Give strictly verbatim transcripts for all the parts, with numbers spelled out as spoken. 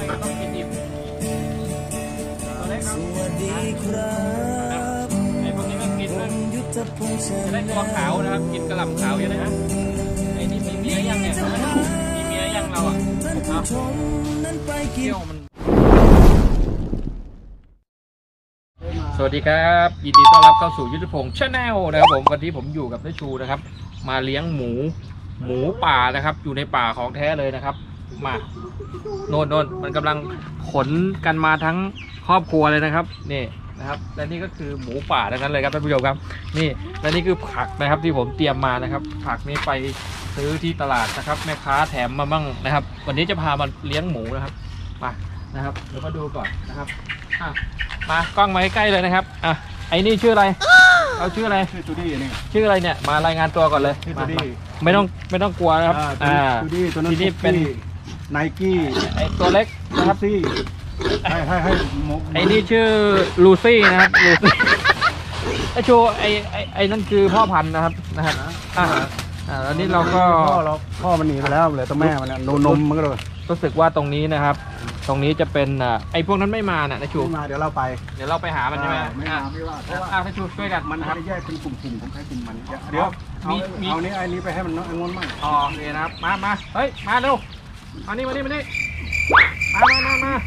ต้องกินดิบตัวเล็กครับสวัสดีครับไอ้พวกนี้ก็กินนะจะได้ตัวขาวนะครับกินกระหล่ำขาวอยู่นะฮะไอ้นี่มีเมียยังเนี่ยมีเมียยังเราอ่ะเอาเที่ยวมันสวัสดีครับยินดีต้อนรับเข้าสู่ยุทธพงษ์ชาแนลนะครับผมวันนี้ผมอยู่กับน้าชูนะครับมาเลี้ยงหมูหมูป่านะครับอยู่ในป่าของแท้เลยนะครับมาโน่นโน่นมันกำลังขนกันมาทั้งครอบครัวเลยนะครับนี่นะครับและนี่ก็คือหมูป่าดังนั้นเลยครับท่านผู้ชมครับนี่และนี่คือผักนะครับที่ผมเตรียมมานะครับผักนี้ไปซื้อที่ตลาดนะครับแม่ค้าแถมมาบ้างนะครับวันนี้จะพามาเลี้ยงหมูนะครับมานะครับเดี๋ยวมาดูก่อนนะครับอ่ะมากล้องมาใกล้ๆเลยนะครับอ่ะไอ้นี่ชื่ออะไรเอาชื่ออะไรชื่อจูดี้นี่ชื่ออะไรเนี่ยมารายงานตัวก่อนเลยมาไม่ต้องไม่ต้องกลัวนะครับอ่าจูดี้ตัวนั้นที่นี่เป็นไนกี้ไอตัวเล็กนะครับซี่ให้ให้ให้ไอ้นี่ชื่อลูซี่นะครับลูซี่ไอโชว์ไอไอไอนั่นคือพ่อพันธุ์นะครับนะครับอ่าอ่าแล้วนี่เราก็พ่อเราพ่อมันหนีไปแล้วเหลือตัวแม่มันนมมันก็เลยรู้สึกว่าตรงนี้นะครับตรงนี้จะเป็นไอ้พวกนั้นไม่มาน่ะนะชูมาเดี๋ยวเราไปเดี๋ยวเราไปหามันใช่ไหมไม่มาไม่ว่าเพราะว่าถ้าชูช่วยกันมันจะแยกเป็นกลุ่มๆของใครกลุ่มมันเดี๋ยวมีมีเอานี้ไอ้นี้ไปให้มันน้อยงนมั่งอ๋อนี่นะครับมามาเฮ้ยมาเร็วมานี่มานี่มานี่มามามามา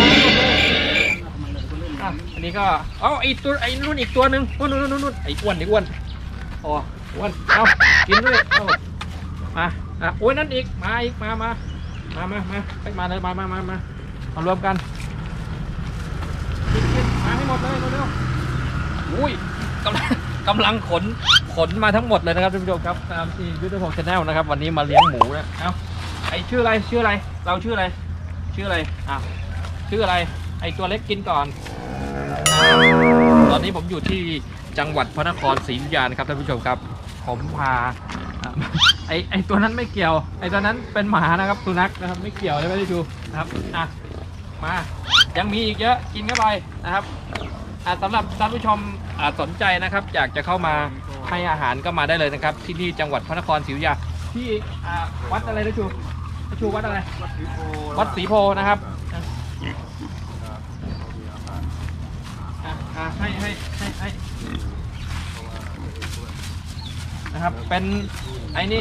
อันนี้ก็เอาไอ้ตัวไอ้รุ่นอีกตัวหนึ่งนู่นนู่นนู่นนู่นไอ้อ้วนไอ้อ้วนอ๋ออ้วนเอากินด้วยเอามาอ่ะโอ้ยนั่นอีกมาอีกมามามามามาไปมาเลยมามามามาเอารวมกันกินกินมาให้หมดเลยเร็วๆอุ้ยกำลังกำลังขนขนมาทั้งหมดเลยนะครับท่านผู้ชมครับตามที่ยุทธพงษ์ชาแนลนะครับวันนี้มาเลี้ยงหมูนะเอ้าไอชื่ออะไรชื่ออะไรเราชื่ออะไรชื่ออะไรอ่ะชื่ออะไรไอตัวเล็กกินก่อนตอนนี้ผมอยู่ที่จังหวัดพระนครศรีอยุธยานะครับท่านผู้ชมครับผมพาไอไอตัวนั้นไม่เกี่ยวไอตัวนั้นเป็นหมานะครับสุนัขนะครับไม่เกี่ยวเลยไม่ได้ดูนะครับอ่ะมายังมีอีกเยอะกินเข้าไปนะครับอ่ะสำหรับท่านผู้ชมอ่ะสนใจนะครับอยากจะเข้ามาให้อาหารก็มาได้เลยนะครับที่นี่จังหวัดพระนครศรีอยุธยาที่อ่ะวัดอะไรนะชูชูวัดอะไรวัดศรีโพนะครับอ่ะอ่ะให้ให้ให้ให้นะครับเป็นไอ้นี่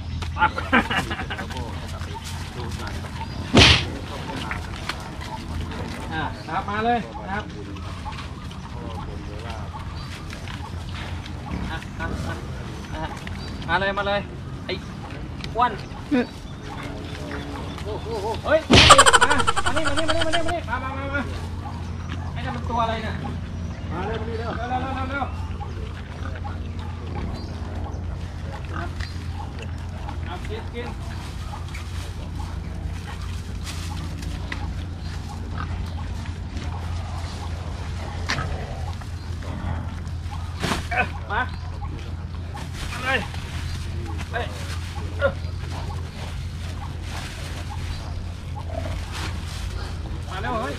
อ่าครับมาเลยนะครับมาเลยมาเลยไอ้อ้วนเฮ้ยมามานี่มานี่มานี่มานี่มานี่มามามามาไอ้นั่นมันตัวอะไรเนี่ยมาเร็วมานี่เร็วเร็วเร็วเร็วเร็วเอากินกินมาเลยเฮ้ยมาเร็วเฮ้ย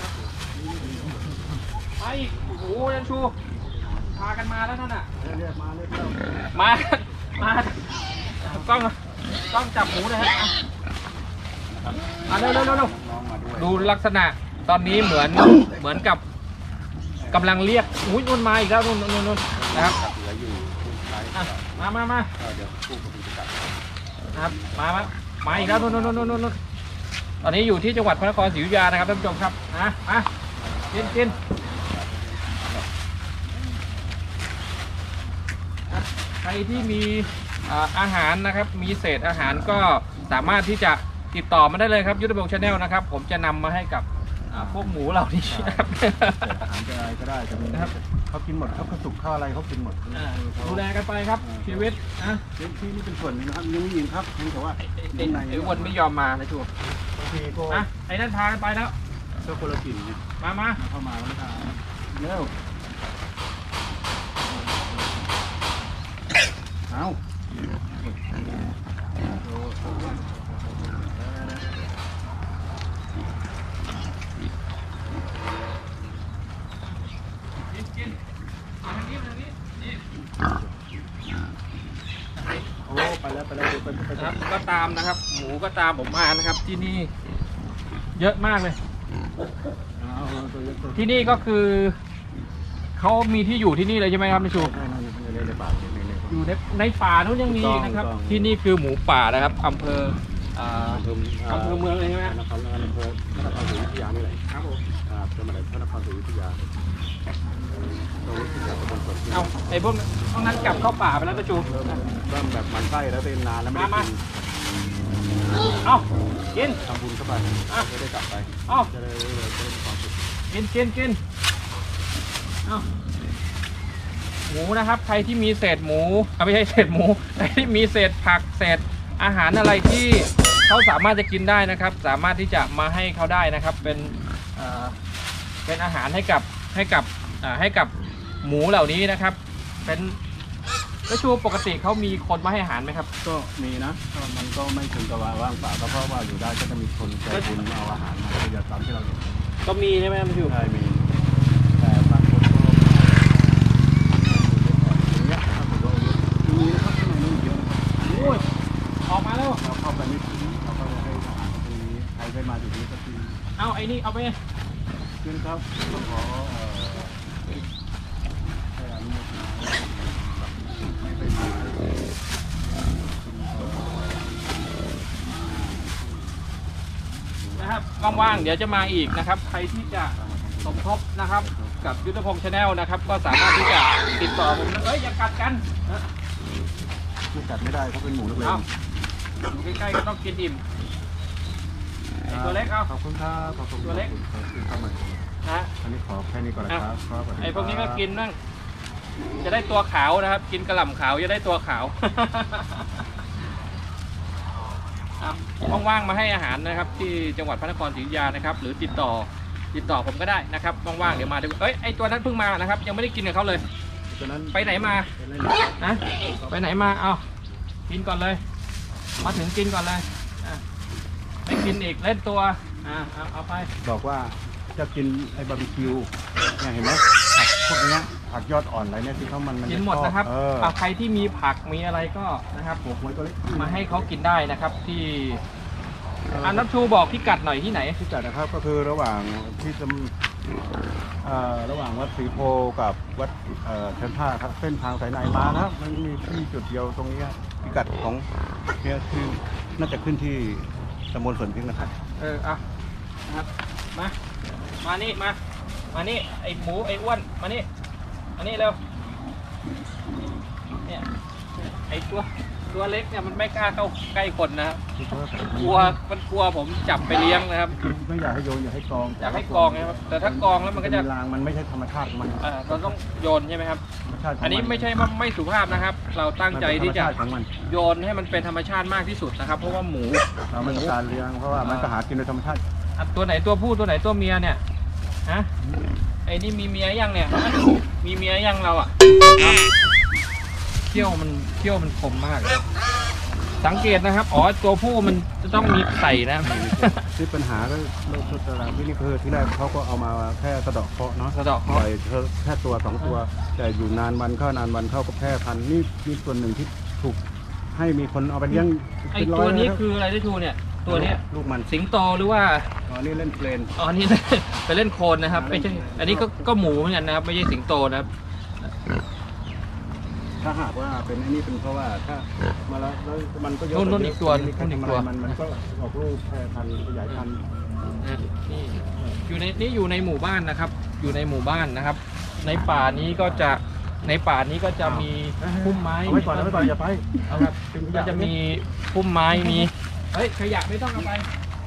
มาอีกโอ้โหยันชูพากันมาแล้วนั่นน่ะมาเลยมามาต้องต้องจับหมูนะฮะมาเร็วเร็วเร็วดูลักษณะตอนนี้เหมือนเหมือนกับกำลังเรียกอุ้ยนุ่นมาอีกแล้วนุ่นนุ่นนุ่นนะครับมามามานะครับมามามาอีกแล้วนุ่นนุ่นนุ่นนุ่นตอนนี้อยู่ที่จังหวัดพระนครศรีอยุธยานะครับท่านผู้ชมครับนะมากินกินใครที่มีอาหารนะครับมีเศษอาหารก็สามารถที่จะติดต่อมาได้เลยครับยุทธพงษ์ชาแนลนะครับผมจะนำมาให้กับพวกหมูเหล่านี้นะครับอาหารอะไรก็ได้นะครับเขากินหมดเขากระสุกข้าวอะไรเขากินหมดดูแลกันไปครับชีวิตนะที่นี่เป็นส่วนนึงนะครับยังไม่ยินครับเพียงแต่ว่าไอ้วนไม่ยอมมานะชัวร์อ่ะไอ้นั่นพากันไปแล้วเจ้าคนละกลิ่นเนี่ยมามาเข้ามาแล้วมาเร็วเอาโอ้ไปแล้วไปแล้วไปไปครับก็ตามนะครับหมูก็ตามผมมานะครับที่นี่เยอะมากเลยที่นี่ก็คือเขามีที่อยู่ที่นี่เลยใช่ไหมครับนายชูอยู่ในในป่านู้นยังมีนะครับที่นี่คือหมูป่านะครับอำเภออำเภอเมืองเลยใช่ไหมนครอำเภอนครศรีอยุธยานี่แหละครับผมครับจังหวัดพระนครศรีอยุธยาเอาไอ้พวกพวกนั้นกลับเข้าป่าไปแล้วนายชูเริ่มแบบมันไส้แล้วเป็นนานแล้วไม่ได้กินเอากินทำบุญเข้าไปจะได้กลับไปเอาจะได้เลยจะได้มีความสุขกินกินกินเอาหมูนะครับใครที่มีเศษหมูเอาไม่ใช่เศษหมูใครที่มีเศษผักเศษอาหารอะไรที่เขาสามารถจะกินได้นะครับสามารถที่จะมาให้เขาได้นะครับเป็นเป็นอาหารให้กับให้กับให้กับหมูเหล่านี้นะครับเป็นแล้วชูปกติเขามีคนมาให้อาหารไหมครับก็มีนะมันก็ไม่ถึงกับว่าว่างเปล่าเพราะว่าอยู่ได้ก็จะมีคนใจบุญเอาอาหารมาให้ตามที่เราเห็นก็มีใช่ไหมครับชูใช่มีแต่บางคนก็อย่างเงี้ยถ้าผมก็มีนะครับข้างในนี่เยอะโอ้ยออกมาแล้วเราเข้าไปไม่ถึงเราก็จะให้อาหารตรงนี้ใครได้มาอยู่ที่นี่ก็กินเอาไอ้นี่เอาไปกินครับก็ขอนะครับว่างๆเดี๋ยวจะมาอีกนะครับใครที่จะสมทบนะครับกับยุทธพงษ์ชาแนลนะครับก็สามารถที่จะติดต่อผมเอ้ยอย่ากัดกันไม่กัดไม่ได้เพราะเป็นหมูนักเลงอยู่ใกล้ๆก็ต้องกินอิ่มตัวเล็กเอาขอบคุณครับขอบคุณตัวเล็กนะอันนี้ขอแค่นี้ก่อนนะครับไอ้พวกนี้ก็กินนั่งจะได้ตัวขาวนะครับกินกระหล่ำขาวจะได้ตัวขาวว่างๆมาให้อาหารนะครับที่จังหวัดพระนครศรีอยุธยานะครับหรือติดต่อติดต่อผมก็ได้นะครับว่างๆเดี๋ยวมาดูเอ้ยไอตัวนั้นเพิ่งมานะครับยังไม่ได้กินกับเขาเลยไปไหนมานะไปไหนมาเอากินก่อนเลยมาถึงกินก่อนเลยไม่กินอีกเล่นตัวอ่าเอาเอาไปบอกว่าจะกินไอบาร์บีคิวเนี่ยเห็นไหมผักพวกนี้ผักยอดอ่อนอะไรเนี่ยที่เขามันกินหมดนะครับใครที่มีผักมีอะไรก็นะครับมาให้เขากินได้นะครับที่อันนับชูบอกพิกัดหน่อยที่ไหนพิกัดนะครับก็คือระหว่างที่จะระหว่างวัดศรีโพกับวัดเชิญท่าครับเส้นทางสายในมานะมันมีที่จุดเดียวตรงนี้พิกัดของเนี่ยคือน่าจะขึ้นที่ตำบลสวนพริกนะครับเอออ่ะนะครับมามานี่มามานี่ไอหมูไออ้วนมานี่มานี่เร็วเนี่ยไอตัวตัวเล็กเนี่ยมันไม่กล้าเข้าใกล้คนนะครับกลัวมันกลัวผมจับไปเลี้ยงนะครับไม่อยากให้โยนอยากให้กองอยากให้กองนะครับแต่ถ้ากองแล้วมันก็จะรางมันไม่ใช่ธรรมชาติมันเราต้องโยนใช่ไหมครับอันนี้ไม่ใช่ว่าไม่สุภาพนะครับเราตั้งใจที่จะโยนให้มันเป็นธรรมชาติมากที่สุดนะครับเพราะว่าหมูเราไม่ต้องการเลี้ยงเพราะว่ามันก็หากินโดยธรรมชาติตัวไหนตัวผู้ตัวไหนตัวเมียเนี่ยฮะไอ้นี่มีเมียยังเนี่ยมีเมียยังเราอ่ะเขี้ยวมันเขี้ยวมันคมมากสังเกตนะครับอ๋อตัวผู้มันจะต้องมีไข่นะที่ปัญหาก็โรคทุรางที่นี่คือที่แรกเขาก็เอามาแค่สะเดาะเคราะห์เนาะสะเดาะเคราะห์แค่ตัวสองตัวแต่อยู่นานวันเข้านานวันเข้าก็แพร่พันธุ์นี่นี่ส่วนหนึ่งที่ถูกให้มีคนเอาไปเลี้ยงไอ้ตัวนี้คืออะไรที่ชูเนี่ยตัวนี้ลูกมันสิงโตหรือว่าอ๋อนี่เล่นเพลนอ๋อนี่ไปเล่นโคลนนะครับไม่ใช่อันนี้ก็ก็หมูเหมือนกันนะครับไม่ใช่สิงโตนะครับถ้าหากว่าเป็นอันนี้เป็นเพราะว่าถ้ามาแล้วมันก็เยอะนุ่นอีกตัวนุ่นอีกตัวมันมันก็ออกลูกแพร่พันธุ์ขยายพันธุ์นี่อยู่ในนี่อยู่ในหมู่บ้านนะครับอยู่ในหมู่บ้านนะครับในป่านี้ก็จะในป่านี้ก็จะมีพุ่มไม้ไม่ก่อนไม่ก่อนอย่าไปเอาครับก็จะมีพุ่มไม้มีเฮ้ยขยะไม่ต้องเอาไป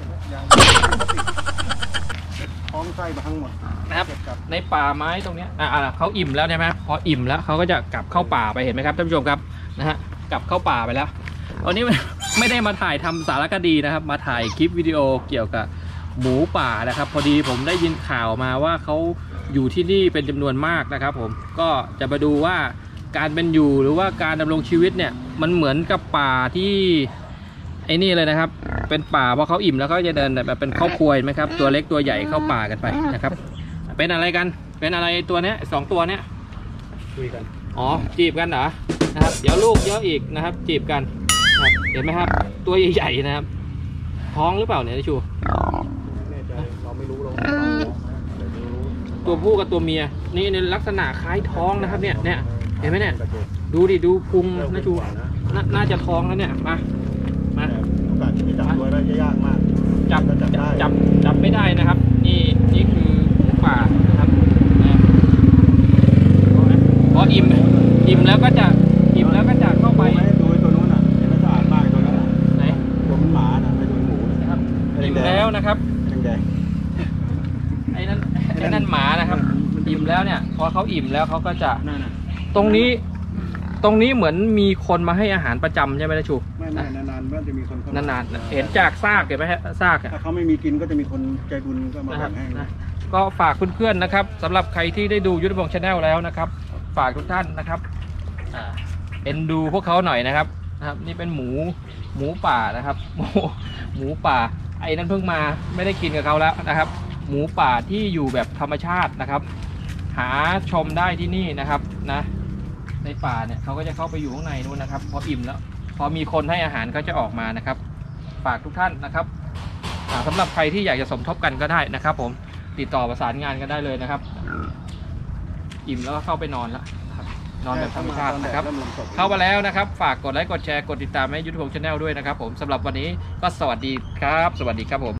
ท้องไส้มาทั้งหมดนะครับในป่าไม้ตรงนี้อ่าเขาอิ่มแล้วใช่ไหมพออิ่มแล้วเขาก็จะกลับเข้าป่าไปเห็นไหมครับท่านผู้ชมครับนะฮะกลับเข้าป่าไปแล้ววันนี้ไม่ได้มาถ่ายทำสารคดีนะครับมาถ่ายคลิปวิดีโอเกี่ยวกับหมูป่านะครับพอดีผมได้ยินข่าวมาว่าเขาอยู่ที่นี่เป็นจำนวนมากนะครับผมก็จะมาดูว่าการเป็นอยู่หรือว่าการดำรงชีวิตเนี่ยมันเหมือนกับป่าที่ไอ้นี่เลยนะครับเป็นป่าพอเขาอิ่มแล้วเขาจะเดินแบบเป็นครอบครัวไหมครับตัวเล็กตัวใหญ่เข้าป่ากันไปนะครับเป็นอะไรกันเป็นอะไรตัวเนี้ยสองตัวเนี้ยคุยกันอ๋อจีบกันเหรอนะครับเดี๋ยวลูกเยอะอีกนะครับจีบกันเห็นไหมครับตัวใหญ่ๆนะครับท้องหรือเปล่าเนี่ยชูแน่ใจเราไม่รู้เราตัวผู้กับตัวเมียนี่ในลักษณะคล้ายท้องนะครับเนี่ยเนี่ยเห็นไหมเนี่ยดูดิดูพุงนะชูนาน่าจะท้องแล้วเนี่ยมามาโอกาสที่จะจับตัวได้ยากมากจับจับได้จับจับไม่ได้นะครับ นี่นี่คือหมูป่านะครับนะพออิ่มอิ่มแล้วก็จะอิ่มแล้วก็จะเข้าไปดูตัวนู้นอ่ะเห็นไหมสะอาดมากตัวนั้นอ่ะไหนตัวมันหมาน่ะไม่ดูหมูนะครับอิ่มแล้วนะครับแดงไอ้นั่นไอ้นั่นหมานะครับ อิ่มแล้วเนี่ย พอเขาอิ่มแล้วเขาก็จะๆนั่นน่ะตรงนี้ ตรงนี้เหมือนมีคนมาให้อาหารประจำใช่ไหมนะชูไม่ไม่นานๆมันจะมีคนเข้ามานานๆเห็นจากซากเห็นไหมฮะซากอะถ้าเขาไม่มีกินก็จะมีคนใจบุญก็มานะคแบ่รับงให้นะก็ฝากเพื่อนๆนะครับสำหรับใครที่ได้ดูยุทธพงษ์ชาแนลแล้วนะครับ ฝากทุกท่านนะครับอ่าเอ็นดูพวกเขาหน่อยนะครับนะครับ นี่เป็นหมูหมูป่านะครับ หมูหมูป่าไอ้นั้นเพิ่งมาไม่ได้กินกับเขาแล้วนะครับ หมูป่าที่อยู่แบบธรรมชาตินะครับ หาชมได้ที่นี่นะครับนะ ในป่าเนี่ยเขาก็จะเข้าไปอยู่ข้างในนู้นนะครับพออิ่มแล้ว พอมีคนให้อาหารก็จะออกมานะครับ ฝากทุกท่านนะครับอ่าสำหรับใครที่อยากจะสมทบกันก็ได้นะครับ ผมติดต่อประสานงานกันได้เลยนะครับ อิ่มแล้วก็เข้าไปนอนแล้วครับนอนแบบธรรมชาตินะครับ เข้ามาแล้วนะครับ ฝากกดไลค์กดแชร์กดติดตามให้ยุทธพงษ์ชาแนลด้วยนะครับ ผมสำหรับวันนี้ก็สวัสดีครับ สวัสดีครับผม